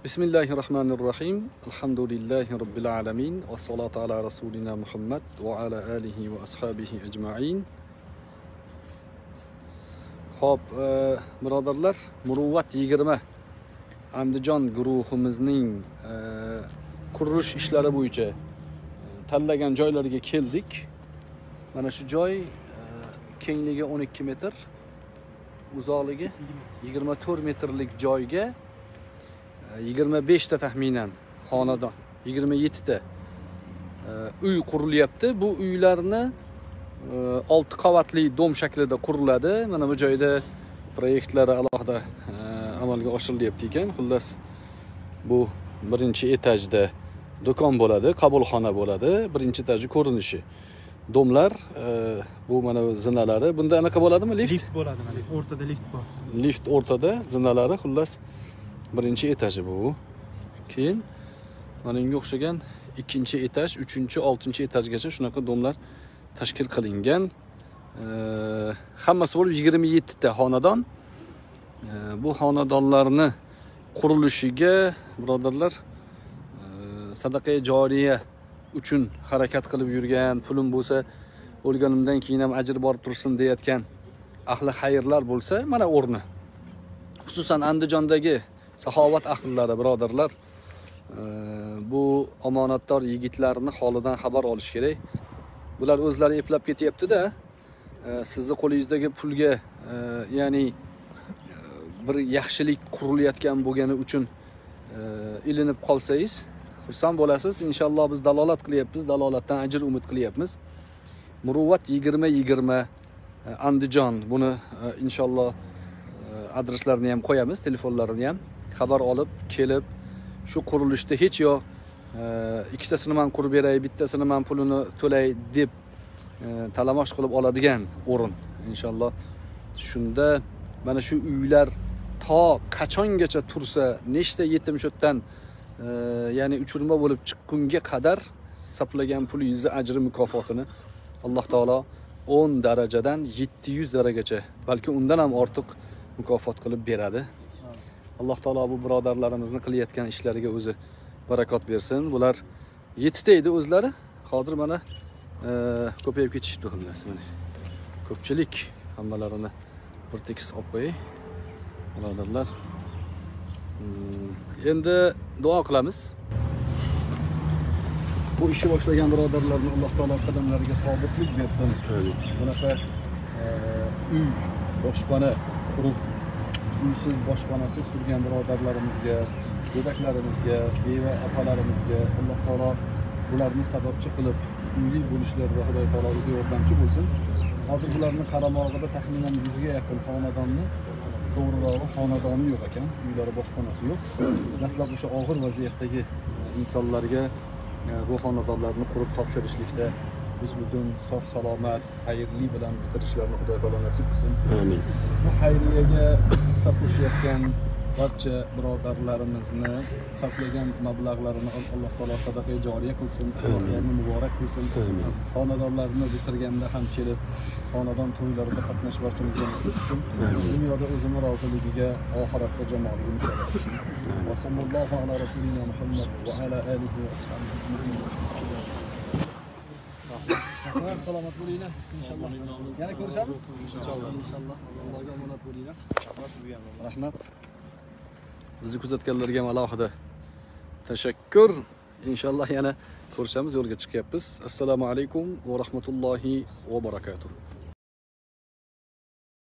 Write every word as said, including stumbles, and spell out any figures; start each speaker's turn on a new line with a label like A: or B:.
A: Bismillahirrahmanirrahim. Elhamdülillahi Rabbil alamin. Ve salatu ala Resulina Muhammed ve ala alihi ve ashabihi ecma'in. Hop, e, birodarlar, Muruvvat yigirma Andijon guruhimizning e, qurilish ishlari bo'yicha e, tanlagan joylariga keldik. Mana shu joy e, kengligi o'n ikki metr, uzoqligi yigirma to'rt metrlik joyga yigirma besh ta taxminan xonadon, yigirma yetti ta uy qurilyapti. Bu uylarni olti qavatli dom shaklida quriladi. Mana bu joyda proyektlari alohida amalga oshirilyapti ekan. Xullas, bu birinchi etajda do'kon bo'ladi, qabulxona bo'ladi. Birinchi etajning ko'rinishi. Domlar, bu mana zinalari. Bunda anaqa bo'ladimi? Lift?
B: Lift bo'ladi, mana o'rtada lift bor.
A: Lift o'rtada, zinalari, xullas birinchi etaji bu. Keyin mana bunga o'xshagan ikkinchi etaj, uchinchi, oltinchi etajgacha shunaqa domlar tashkil qilingan. E, hammasi bo'lib yigirma yetti ta xonadon. E, bu xonadonlarni qurilishiga birodarlar e, sadaqa joriya uchun harakat qilib yurgan, pulim bo'lsa o'lganimdan keyin ham ajr borib tursin deyotgan ahli xayrlar bo'lsa, mana o'rni. Xususan Andijondagi saxovat ahlilari birodarlar, e, bu omonatdor yigitlarni holidan xabar olish kerak. Bular o'zlari eplab ketyapti-da, e, sizni qo'lingizdagi pulga, e, ya'ni e, bir yaxshilik qurilayotgan bo'lgani uchun e, ilinib qolsangiz, xursand bo'lasiz. Inshaalloh biz dalolat qilyapmiz, dalolatdan ajr umid qilyapmiz. Muruvvat yigirma yigirma e, Andijon. Buni e, inshaalloh e, adreslarini ham qo'yamiz, telefonlarini ham. Xabar olib kelib, shu qurilishda hech yo e, ikkitasini men qurib beray, bittasini men pulini to'lay deb e, talamosh qilib oladigan o'rin. Inshaalloh shunda mana shu uylar to qachongacha tursa, nechta yetim shotdan e, ya'ni uchirma bo'lib chiqqunga qadar saplagan pulingizni ajri mukofotini Alloh taolo o'n darajadan yetti yuz darajagacha, balki undan ham ortiq mukofot qilib beradi. Alloh taolo bu birodarlarimizni qilayotgan ishlariga o'zi barakot bersin. Bular yetti ta edi o'zlari. Hozir mana e, ko'payib ketishdi xullas. Mana ko'pchilik hammalarini bir tekis olib qo'yay. Birodarlar, hmm, endi duo qilamiz. Bu ishni boshlagan birodarlarni Alloh taolo qadamlariga sobitlik bersin. Bunaqa e, uy, boshpana qurib uysiz, boshpanasiz turgan birodarlarimizga, go'daklarimizga, beva opalarimizga Alloh taolo ularni sababchi qilib uyli bo'lishlarida Xudo taolo o'zi yordamchi bo'lsin. Hozir ularning qaramog'ida taxminan yuzga yaqin xonadonni, to'g'rirog'i xonadoni yo'q ekan, uylari, boshpanasi yo'q. Dastlab o'sha og'ir vaziyatdagi insonlarga bu xonadonlarni qurib topshirishlikda biz butun sog' salomat, xayrli bilan bitirishlarini Xudo taolo nasib qilsin. Amin. Bu xayriyaga hissa qo'shayotgan barcha birodarlarimizni sarflagan mablag'larini Alloh taolo sadaqa joriya qilsin, xayollarni muborak qilsin. Xonadonlarni bitirganda ham kelib xonadon to'ylarida qatnash barchamizga nasib qilsin. Dunyoda o'zini roziligiga, oxiratda jamoliga musharraf qilsin. Va sallallohu ala rasulina Muhammad va ala alihi va ashabihi. Salomat bo'linglar inshaalloh. Yana ko'rishamiz inshaalloh. Inshaalloh. Allohga omonat bo'linglar. Rahmat. Bizni kuzatganlarga ham alohida tashakkur. Inshaalloh yana ko'rishamiz, yo'lga chiqyapmiz. Assalomu alaykum va rahmatullohi va barakatuh.